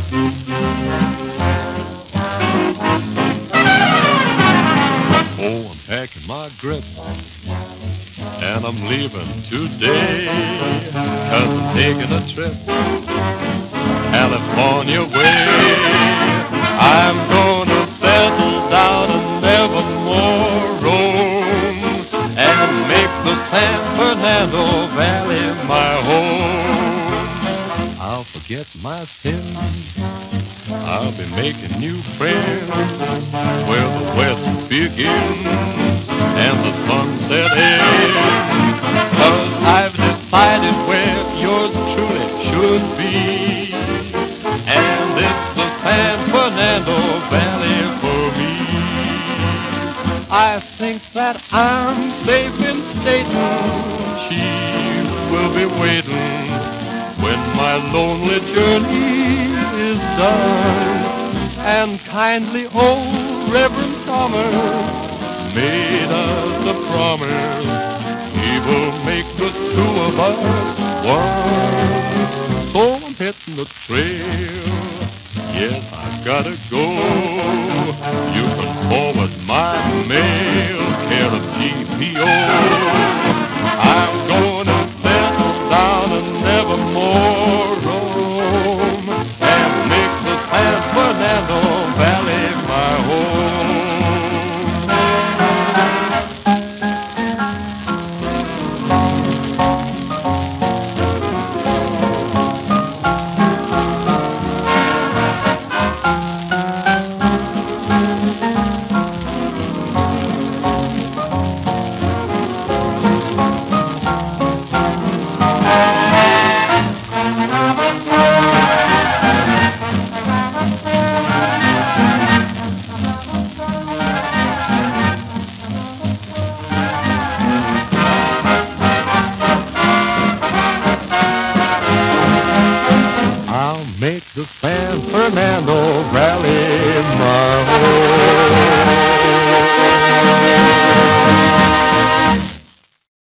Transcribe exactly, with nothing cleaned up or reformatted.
Oh, I'm packing my grip, and I'm leaving today, 'cause I'm taking a trip California way. I'm gonna settle down and never more roam, and make the San Fernando Valley my home. I'll forget my sins, I'll be making new friends where the west begins and the sunset ends. 'Cause I've decided where yours truly should be, and it's the San Fernando Valley for me. I think that I'm safe in stating she will be waiting when my lonely journey is done. And kindly old Reverend Thomas made us a promise he will make the two of us one. So I'm hitting the trail, yes, I've gotta go. You can forward my mail, care of G P O. I'm gonna settle down and never more roam, and make the San Fernando Valley my home. Make the San Fernando Valley my home.